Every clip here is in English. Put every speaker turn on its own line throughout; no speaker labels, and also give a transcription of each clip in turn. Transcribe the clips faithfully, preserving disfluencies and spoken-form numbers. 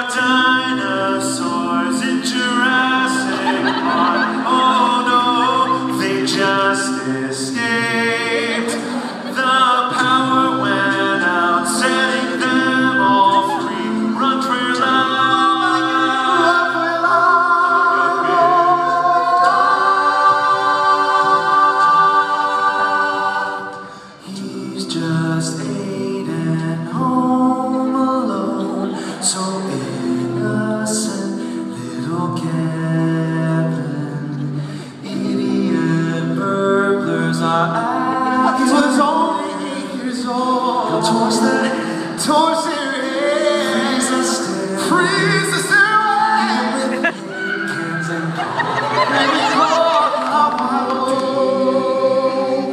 dinosaurs in Jurassic Park. Oh no, they just escaped. The power went out, setting them all free. Run for your life. He's just eight and home alone, so innocent, little Kevin. Idiot burglars are after. He was only eight years old. He'll torch the head, torch their head, freeze the stairway, freeze the stairway. With cans and maybe call up my home.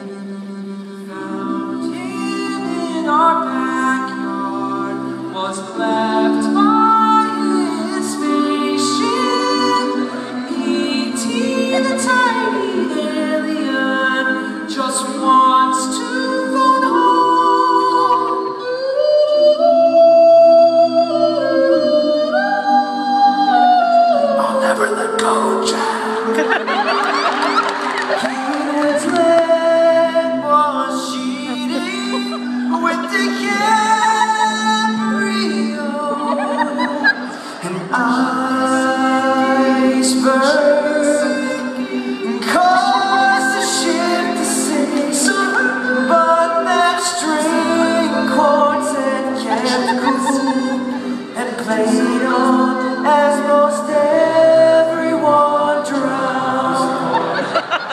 Found him in our backyard, was left by his spaceship. E T the tiny alien just wants to phone home. I'll never let go, Jack. His leg was cheating with the embryo. An iceberg caused the ship to sink, but that string quartet kept cool and played on as most everyone drowned.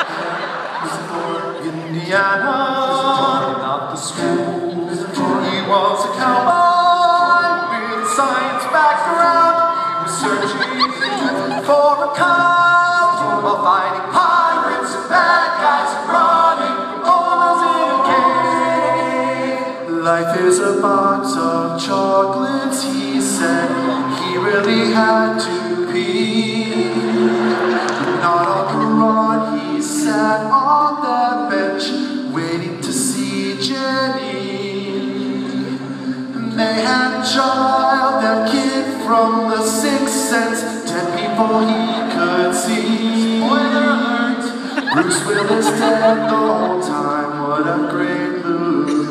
Indiana, not the school. He was a cowboy with a science background. He was searching for a cop while fighting pirates and bad guys and running holes in a cave. Life is a box of chocolates, he said. He really had to pee. Not on the run, he sat on the bench waiting to see Jenny. And they had a child, that kid from The Sixth Sense, ten people he could see. Spoiler alert, Bruce Willis dead the whole time, what a great movie.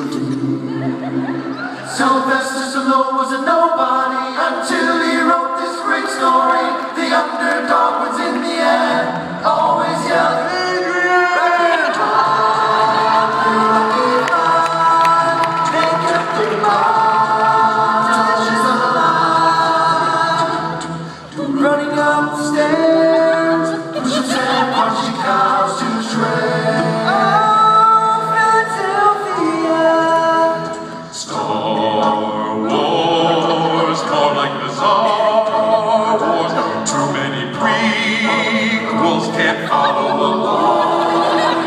Sylvester Stallone was a nobody until he wrote this great story. The underdog wins in the end, always yelling. Running up the stairs, pushes and punching cows to shreds. Oh, Philadelphia.
Star Wars, more like Bizarre Wars. Too many prequels can't follow along.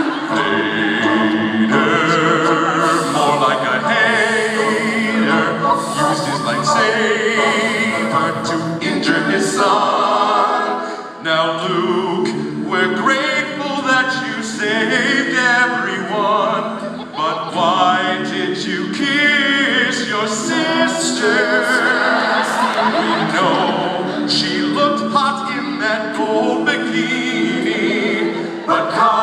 Vader, more like a hater, used his lightsaber to injure his son. Now Luke, we're grateful that you saved everyone, but why did you kiss your sister? We know she looked hot in that gold bikini, but